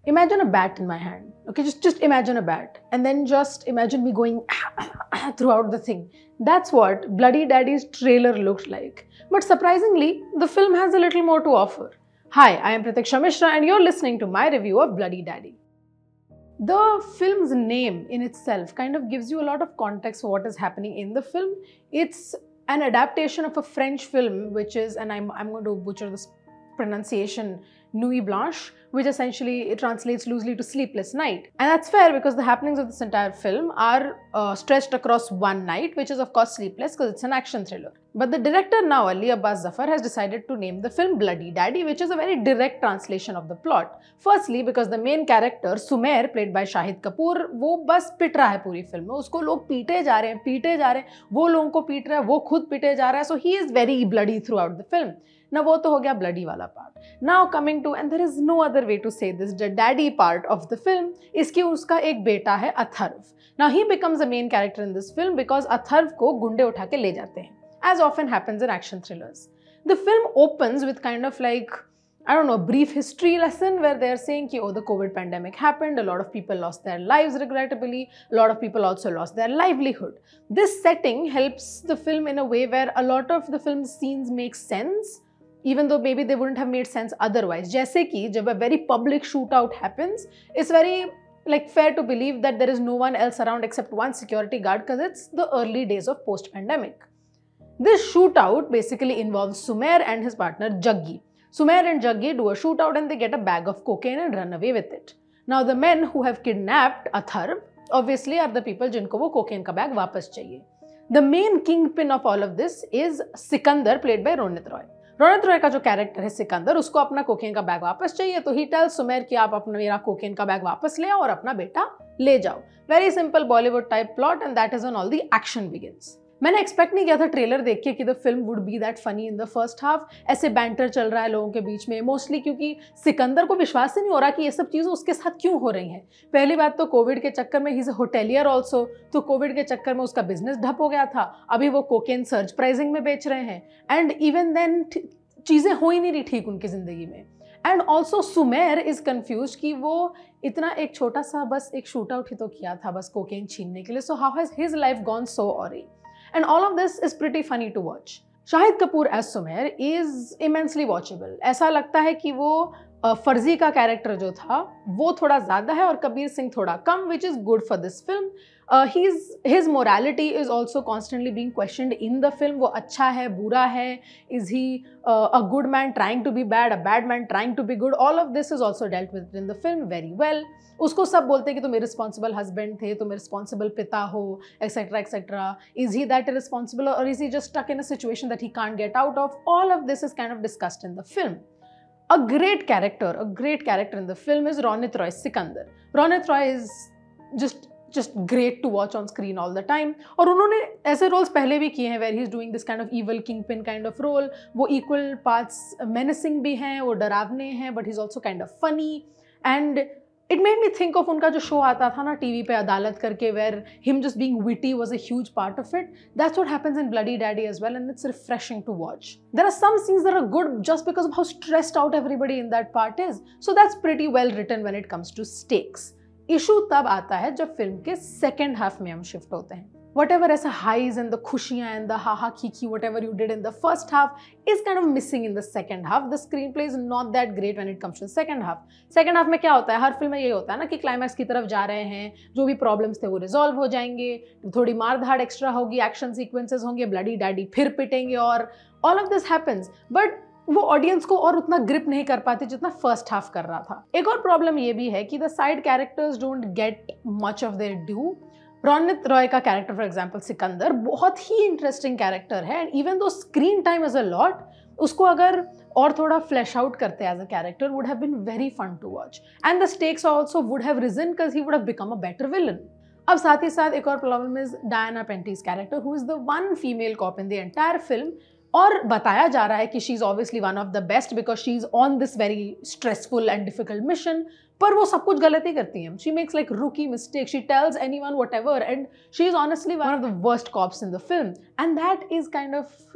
Imagine a bat in my hand. Okay, just imagine a bat. And then just imagine me going throughout the thing. That's what Bloody Daddy's trailer looked like. But surprisingly, the film has a little more to offer. Hi, I am Pratiksha Mishra and you're listening to my review of Bloody Daddy. The film's name in itself kind of gives you a lot of context for what is happening in the film. It's an adaptation of a French film, which is, and I'm going to butcher this pronunciation, Nuit Blanche, which essentially it translates loosely to Sleepless Night. And that's fair because the happenings of this entire film are stretched across one night, which is of course sleepless because it's an action thriller. But the director now, Ali Abbas Zafar, has decided to name the film Bloody Daddy, which is a very direct translation of the plot. Firstly, because the main character, Sumer, played by Shahid Kapoor, वो बस पिट रहा है पूरी film में. उसको लोग पीटे जा रहे हैं, वो लोगों को पीट रहा है, वो खुद पीटे जा रहा है. So he is very bloody throughout the film. Now वो तो हो गया bloody वाला part. Now coming to, and there is no other way to say this, the daddy part of the film, इसकी उसका एक बेटा है Atharva. Now he becomes the main character in this film because Atharva को गुंडे उठा के ले जाते हैं, as often happens in action thrillers. The film opens with kind of like, I don't know, a brief history lesson where they're saying ki, oh, the COVID pandemic happened, a lot of people lost their lives regrettably, a lot of people also lost their livelihood. This setting helps the film in a way where a lot of the film's scenes make sense, even though maybe they wouldn't have made sense otherwise. जैसे कि जब a very public shootout happens, it's very like fair to believe that there is no one else around except one security guard because it's the early days of post-pandemic. This shootout basically involves Sumer and his partner Jaggi. Sumer and Jaggi do a shootout and they get a bag of cocaine and run away with it. Now the men who have kidnapped Atharv obviously are the people जिनको वो cocaine का bag वापस चाहिए. The main kingpin of all of this is Sikandar, played by Ronit Roy. Ronit Roy का जो character है सिकंदर, उसको अपना कोकेन का बैग वापस चाहिए, तो ही टेल्स सुमेर कि आप अपना मेरा कोकेन का बैग वापस ले आओ और अपना बेटा ले जाओ. Very simple Bollywood type plot and that is when all the action begins. मैंने एक्सपेक्ट नहीं किया था ट्रेलर देख के कि the film would be that funny in the first half. ऐसे बैंटर चल रहा है लोगों के बीच में, मोस्टली क्योंकि सिकंदर को विश्वास ही नहीं हो रहा कि ये सब चीज़ें उसके साथ क्यों हो रही हैं. पहली बात तो कोविड के चक्कर में ही इज अ होटेलियर ऑल्सो, तो कोविड के चक्कर में उसका बिजनेस ठप हो गया था. अभी वो कोकेन सर्ज प्राइसिंग में बेच रहे हैं एंड इवन देन चीज़ें हो ही नहीं रही ठीक उनकी ज़िंदगी में. And also Sumer is confused कि वो इतना एक छोटा सा बस एक शूट आउट ही तो किया था बस कोकेन छीनने के लिए. So how has his life gone so awry. And all of this is pretty funny to watch. Shahid Kapoor as Sumer is immensely watchable. ऐसा लगता है कि वो फर्जी का कैरेक्टर जो था वो थोड़ा ज़्यादा है और कबीर सिंह थोड़ा कम, which is good for this film. His morality is also constantly being questioned in the film. वो अच्छा है, बुरा है, is he a good man trying to be bad, a bad man trying to be good? All of this is also dealt with in the film very well. उसको सब बोलते हैं कि तुम irresponsible husband थे, तुम irresponsible पिता हो, etc. etc. Is he that irresponsible or is he just stuck in a situation that he can't get out of? All of this is kind of discussed in the film. A great character in the film is Ronit Roy Sikandar. Ronit Roy is just great to watch on screen all the time. और उन्होंने ऐसे roles पहले भी किए हैं where he's doing this kind of evil kingpin kind of role. वो equal parts menacing भी हैं, वो डरावने हैं, but he's also kind of funny. And it made me think of उनका जो show आता था ना टीवी पे अदालत करके, where him just being witty was a huge part of it. That's what happens in Bloody Daddy as well, and it's refreshing to watch. There are some scenes that are good just because of how stressed out everybody in that part is. So that's pretty well written when it comes to stakes. Issue तब आता है जब film के second half में हम shift होते हैं. Whatever ऐसा highs and the खुशियाँ and the ha kiki whatever you did in the first half is kind of missing in the second half. The screenplay is not that great when it comes to the second half. Second half में क्या होता है, हर film में यही होता है ना कि क्लाइमैक्स की तरफ जा रहे हैं, जो भी प्रॉब्लम्स थे वो रिजॉल्व हो जाएंगे, थोड़ी मार धाड़ एक्स्ट्रा होगी, एक्शन सीक्वेंसेस होंगे, ब्लडी डैडी फिर पिटेंगे और all of this happens. But वो ऑडियंस को और उतना ग्रिप नहीं कर पाती जितना फर्स्ट हाफ कर रहा था. एक और प्रॉब्लम ये भी है कि the side characters don't get much of their due. Ronit Roy का कैरेक्टर फॉर एग्जांपल सिकंदर बहुत ही इंटरेस्टिंग कैरेक्टर है and even though screen time is a lot, उसको अगर और थोड़ा फ्लैश आउट करते as a character would have been very fun to watch and the stakes also would have risen because he would have become a better villain. अब साथ ही साथ एक और problem is Diana Penty's character who is the one female cop in the entire film. और बताया जा रहा है कि she is obviously one of the best because she is on this very stressful and difficult mission, पर वो सब कुछ गलती करती है. She makes like rookie mistake, she tells anyone whatever and she is honestly one of the worst cops in the film and that is kind of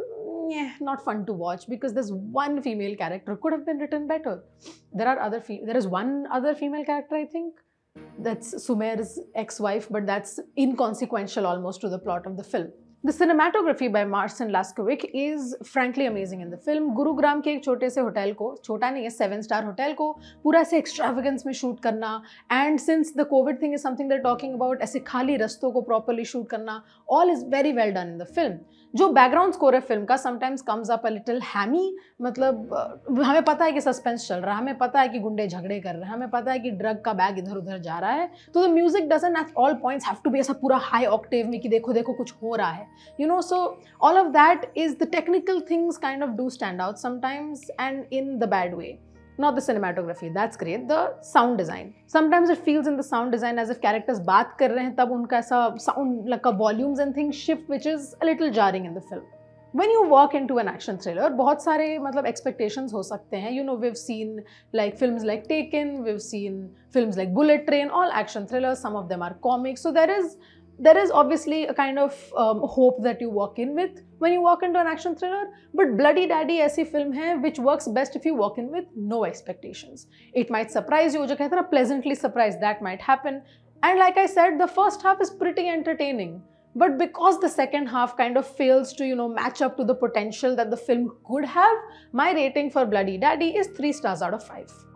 yeah, not fun to watch because there's one female character could have been written better. There is one other female character, I think. That's Sumer's ex-wife, but that's inconsequential almost to the plot of the film. The cinematography by Marcin Laskovic is frankly amazing in the film. Gurugram के एक छोटे से hotel को, छोटा नहीं है, 7-star hotel को पूरा ऐसे एक्स्ट्रावेगेंस में शूट करना, and since the COVID thing is something they're talking about, ऐसे खाली रस्तों को properly शूट करना, all is very well done in the film. जो बैकग्राउंड स्कोर है फिल्म का sometimes comes up a little hammy, मतलब हमें पता है कि सस्पेंस चल रहा है, हमें पता है कि गुंडे झगड़े कर रहे हैं, हमें पता है कि ड्रग का बैग इधर उधर जा रहा है, तो the music doesn't at all points have to be ऐसा पूरा हाई ऑक्टेव में कि देखो देखो कुछ हो रहा है, you know. So all of that is the technical things kind of do stand out sometimes, and in the bad way. Not the cinematography, that's great. The sound design. Sometimes it feels in the sound design as if characters बात कर रहे हैं तब उनका ऐसा sound like volumes and things shift, which is a little jarring in the film. When you walk into an action thriller, बहुत सारे मतलब expectations हो सकते हैं. You know, we've seen like films like Taken, we've seen films like Bullet Train, all action thrillers. Some of them are comics. So there is obviously a kind of hope that you walk in with when you walk into an action thriller, but Bloody Daddy ऐसी film है which works best if you walk in with no expectations. It might surprise you, जो कहते हैं ना pleasantly surprised, that might happen. And like I said, the first half is pretty entertaining, but because the second half kind of fails to, you know, match up to the potential that the film could have, my rating for Bloody Daddy is 3 stars out of 5.